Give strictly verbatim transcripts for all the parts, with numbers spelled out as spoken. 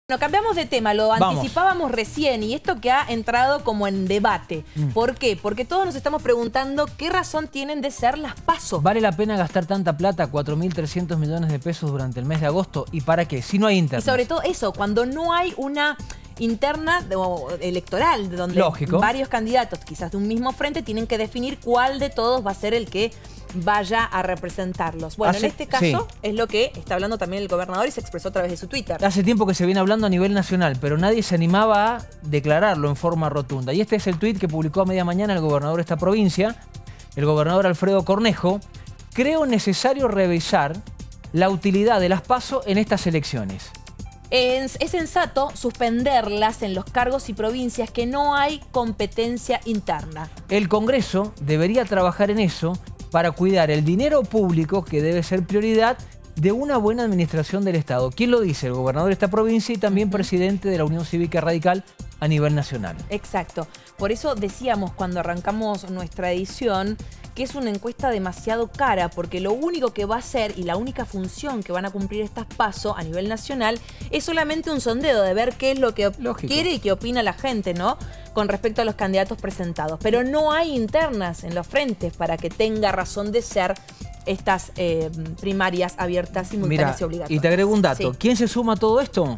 Bueno, cambiamos de tema, lo Vamos. anticipábamos recién y esto que ha entrado como en debate. Mm. ¿Por qué? Porque todos nos estamos preguntando qué razón tienen de ser las PASO. ¿Vale la pena gastar tanta plata, cuatro mil trescientos millones de pesos durante el mes de agosto? ¿Y para qué? Si no hay internet. Y sobre todo eso, cuando no hay una interna de, o electoral, donde Lógico. varios candidatos, quizás de un mismo frente, tienen que definir cuál de todos va a ser el que vaya a representarlos. Bueno, Hace, en este caso sí. es lo que está hablando también el gobernador y se expresó a través de su Twitter. Hace tiempo que se viene hablando a nivel nacional, pero nadie se animaba a declararlo en forma rotunda. Y este es el tuit que publicó a media mañana el gobernador de esta provincia, el gobernador Alfredo Cornejo. Creo necesario revisar la utilidad de las PASO en estas elecciones. Es, es sensato suspenderlas en los cargos y provincias que no hay competencia interna. El Congreso debería trabajar en eso para cuidar el dinero público, que debe ser prioridad de una buena administración del Estado. ¿Quién lo dice? El gobernador de esta provincia y también presidente de la Unión Cívica Radical a nivel nacional. Exacto. Por eso decíamos cuando arrancamos nuestra edición que es una encuesta demasiado cara, porque lo único que va a hacer y la única función que van a cumplir estas PASO a nivel nacional es solamente un sondeo de ver qué es lo que Lógico. quiere y qué opina la gente, ¿no? Con respecto a los candidatos presentados. Pero no hay internas en los frentes para que tenga razón de ser estas eh, primarias abiertas, simultáneas Mira, y obligatorias. y te agrego un dato. Sí. ¿Quién se suma a todo esto?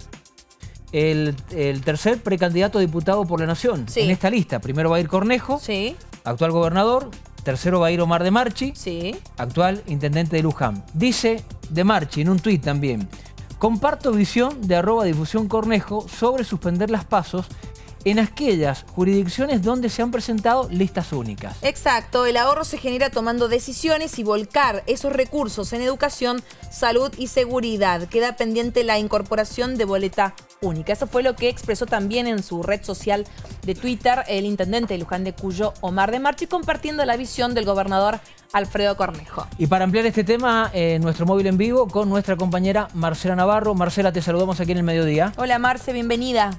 El, el tercer precandidato a diputado por la Nación. Sí. En esta lista, primero va a ir Cornejo, Sí, actual gobernador. Tercero va a ir Omar de Marchi, sí. actual intendente de Luján. Dice de Marchi en un tuit también: comparto visión de arroba difusión Cornejo sobre suspender las PASOs en aquellas jurisdicciones donde se han presentado listas únicas. Exacto, el ahorro se genera tomando decisiones y volcar esos recursos en educación, salud y seguridad. Queda pendiente la incorporación de boleta única. Eso fue lo que expresó también en su red social de Twitter el intendente de Luján de Cuyo, Omar de Marchi, compartiendo la visión del gobernador Alfredo Cornejo. Y para ampliar este tema, eh, nuestro móvil en vivo con nuestra compañera Marcela Navarro. Marcela, te saludamos aquí en el mediodía. Hola Marce, bienvenida.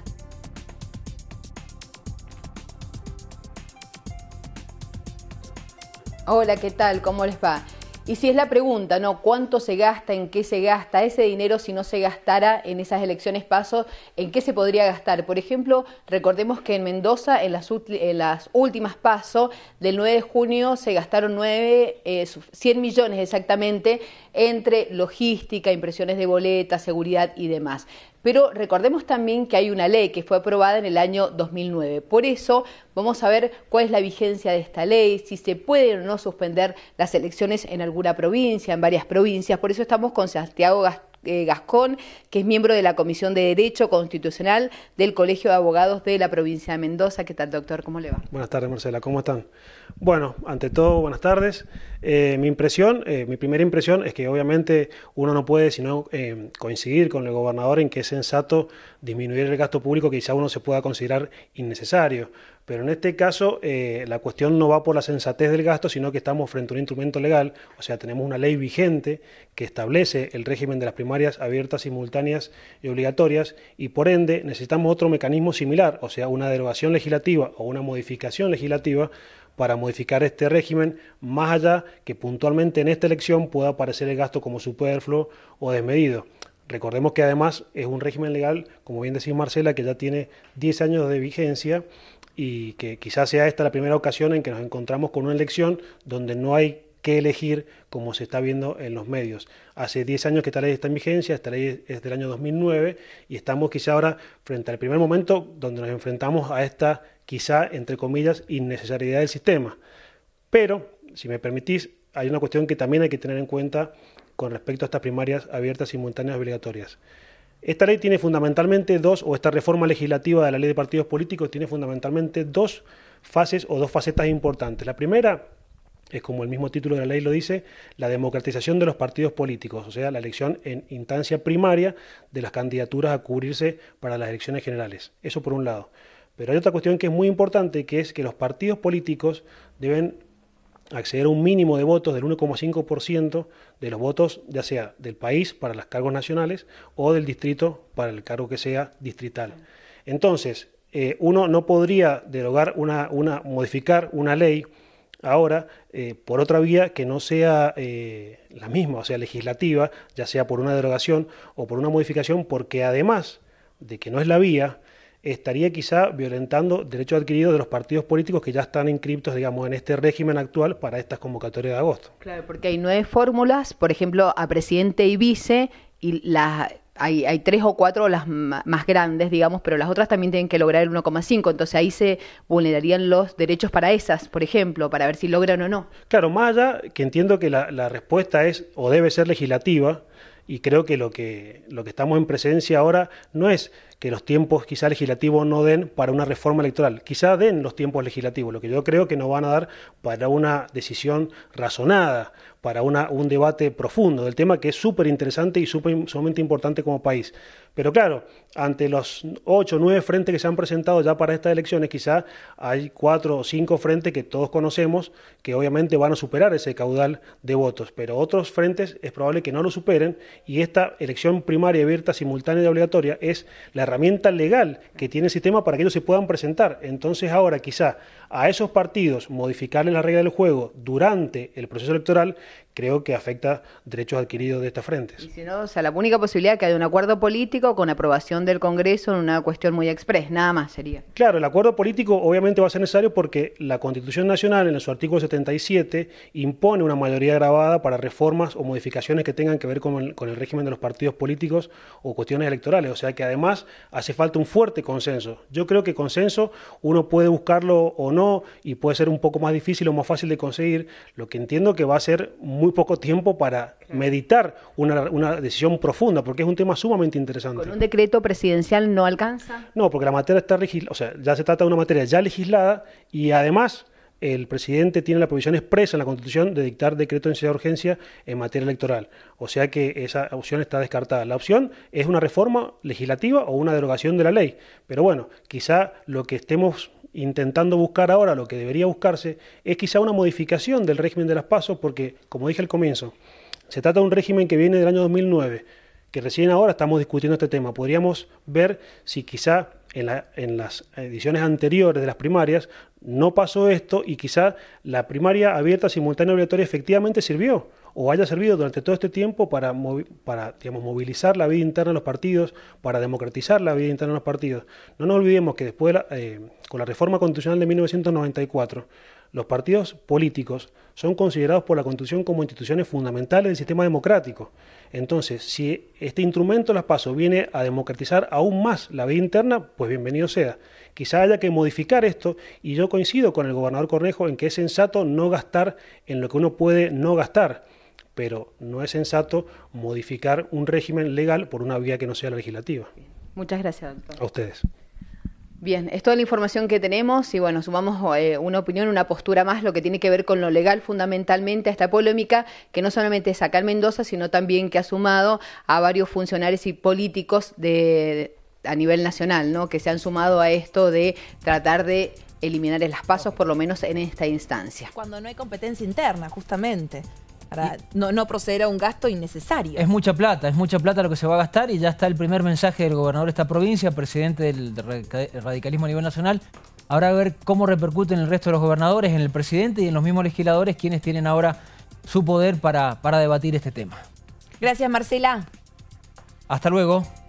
Hola, ¿qué tal? ¿Cómo les va? Y si es la pregunta, ¿no? ¿Cuánto se gasta? ¿En qué se gasta? Ese dinero, si no se gastara en esas elecciones PASO, ¿en qué se podría gastar? Por ejemplo, recordemos que en Mendoza, en las, en las últimas PASO del nueve de junio, se gastaron nueve, eh, cien millones exactamente entre logística, impresiones de boletas, seguridad y demás. Pero recordemos también que hay una ley que fue aprobada en el año dos mil nueve. Por eso vamos a ver cuál es la vigencia de esta ley, si se pueden o no suspender las elecciones en alguna provincia, en varias provincias. Por eso estamos con Santiago Gascón, que es miembro de la Comisión de Derecho Constitucional del Colegio de Abogados de la provincia de Mendoza. ¿Qué tal, doctor? ¿Cómo le va? Buenas tardes, Marcela. ¿Cómo están? Bueno, ante todo, buenas tardes. Eh, mi impresión, eh, mi primera impresión es que obviamente uno no puede sino eh, coincidir con el gobernador en que es sensato disminuir el gasto público que quizá uno se pueda considerar innecesario. Pero en este caso eh, la cuestión no va por la sensatez del gasto, sino que estamos frente a un instrumento legal, o sea, tenemos una ley vigente que establece el régimen de las primarias abiertas, simultáneas y obligatorias, y por ende necesitamos otro mecanismo similar, o sea, una derogación legislativa o una modificación legislativa para modificar este régimen, más allá que puntualmente en esta elección pueda aparecer el gasto como superfluo o desmedido. Recordemos que además es un régimen legal, como bien decís Marcela, que ya tiene diez años de vigencia y que quizás sea esta la primera ocasión en que nos encontramos con una elección donde no hay que elegir como se está viendo en los medios. Hace diez años que esta ley está en vigencia, esta ley es del año dos mil nueve y estamos quizá ahora frente al primer momento donde nos enfrentamos a esta quizá, entre comillas, innecesariedad del sistema. Pero, si me permitís, hay una cuestión que también hay que tener en cuenta con respecto a estas primarias abiertas, simultáneas y obligatorias. Esta ley tiene fundamentalmente dos, o esta reforma legislativa de la ley de partidos políticos tiene fundamentalmente dos fases o dos facetas importantes. La primera es, como el mismo título de la ley lo dice, la democratización de los partidos políticos, o sea, la elección en instancia primaria de las candidaturas a cubrirse para las elecciones generales. Eso por un lado. Pero hay otra cuestión que es muy importante, que es que los partidos políticos deben acceder a un mínimo de votos del uno coma cinco por ciento de los votos, ya sea del país para los cargos nacionales o del distrito para el cargo que sea distrital. Entonces, eh, uno no podría derogar una, una, modificar una ley ahora eh, por otra vía que no sea eh, la misma, o sea, legislativa, ya sea por una derogación o por una modificación, porque además de que no es la vía, estaría quizá violentando derechos adquiridos de los partidos políticos que ya están inscriptos, digamos, en este régimen actual para estas convocatorias de agosto. Claro, porque hay nueve fórmulas, por ejemplo, a presidente y vice, y las... Hay, hay tres o cuatro las más grandes, digamos, pero las otras también tienen que lograr el uno coma cinco, entonces ahí se vulnerarían los derechos para esas, por ejemplo, para ver si logran o no. Claro, más allá que entiendo que la, la respuesta es o debe ser legislativa, y creo que lo que lo que estamos en presencia ahora no es que los tiempos quizá legislativos no den para una reforma electoral, quizá den los tiempos legislativos, lo que yo creo que no van a dar para una decisión razonada, para una, un debate profundo del tema que es súper interesante y súper, sumamente importante como país. Pero claro, ante los ocho o nueve frentes que se han presentado ya para estas elecciones, quizá hay cuatro o cinco frentes que todos conocemos que obviamente van a superar ese caudal de votos, pero otros frentes es probable que no lo superen, y esta elección primaria abierta, simultánea y obligatoria es la herramienta legal que tiene el sistema para que ellos se puedan presentar. Entonces ahora quizá a esos partidos modificarles la regla del juego durante el proceso electoral creo que afecta derechos adquiridos de estas frentes. Y si no, o sea, la única posibilidad es que haya un acuerdo político con aprobación del Congreso en una cuestión muy express, nada más sería. Claro, el acuerdo político obviamente va a ser necesario porque la Constitución Nacional en su artículo setenta y siete impone una mayoría grabada para reformas o modificaciones que tengan que ver con el, con el régimen de los partidos políticos o cuestiones electorales, o sea que además hace falta un fuerte consenso. Yo creo que consenso uno puede buscarlo o no y puede ser un poco más difícil o más fácil de conseguir, lo que entiendo que va a ser muy poco tiempo para meditar una, una decisión profunda, porque es un tema sumamente interesante. ¿Con un decreto presidencial no alcanza? No, porque la materia está legislada, o sea, ya se trata de una materia ya legislada y además el presidente tiene la provisión expresa en la Constitución de dictar decreto de necesidad de urgencia en materia electoral. O sea que esa opción está descartada. La opción es una reforma legislativa o una derogación de la ley. Pero bueno, quizá lo que estemos intentando buscar ahora, lo que debería buscarse, es quizá una modificación del régimen de las PASO, porque, como dije al comienzo, se trata de un régimen que viene del año dos mil nueve, que recién ahora estamos discutiendo este tema. Podríamos ver si quizá en, la, en las ediciones anteriores de las primarias no pasó esto y quizá la primaria abierta, simultánea y obligatoria efectivamente sirvió o haya servido durante todo este tiempo para, para digamos, movilizar la vida interna de los partidos, para democratizar la vida interna de los partidos. No nos olvidemos que después, de la, eh, con la reforma constitucional de mil novecientos noventa y cuatro, los partidos políticos son considerados por la Constitución como instituciones fundamentales del sistema democrático. Entonces, si este instrumento, las PASO, viene a democratizar aún más la vida interna, pues bienvenido sea. Quizá haya que modificar esto, y yo coincido con el gobernador Cornejo en que es sensato no gastar en lo que uno puede no gastar, pero no es sensato modificar un régimen legal por una vía que no sea la legislativa. Muchas gracias, doctor. A ustedes. Bien, es toda la información que tenemos y bueno, sumamos eh, una opinión, una postura más, lo que tiene que ver con lo legal fundamentalmente a esta polémica, que no solamente es acá en Mendoza, sino también que ha sumado a varios funcionarios y políticos de, de, a nivel nacional, ¿no? Que se han sumado a esto de tratar de eliminar las PASO, por lo menos en esta instancia. Cuando no hay competencia interna, justamente. Para no, no proceder a un gasto innecesario. Es mucha plata, es mucha plata lo que se va a gastar y ya está el primer mensaje del gobernador de esta provincia, presidente del radicalismo a nivel nacional. Ahora a ver cómo repercute en el resto de los gobernadores, en el presidente y en los mismos legisladores, quienes tienen ahora su poder para, para debatir este tema. Gracias, Marcela. Hasta luego.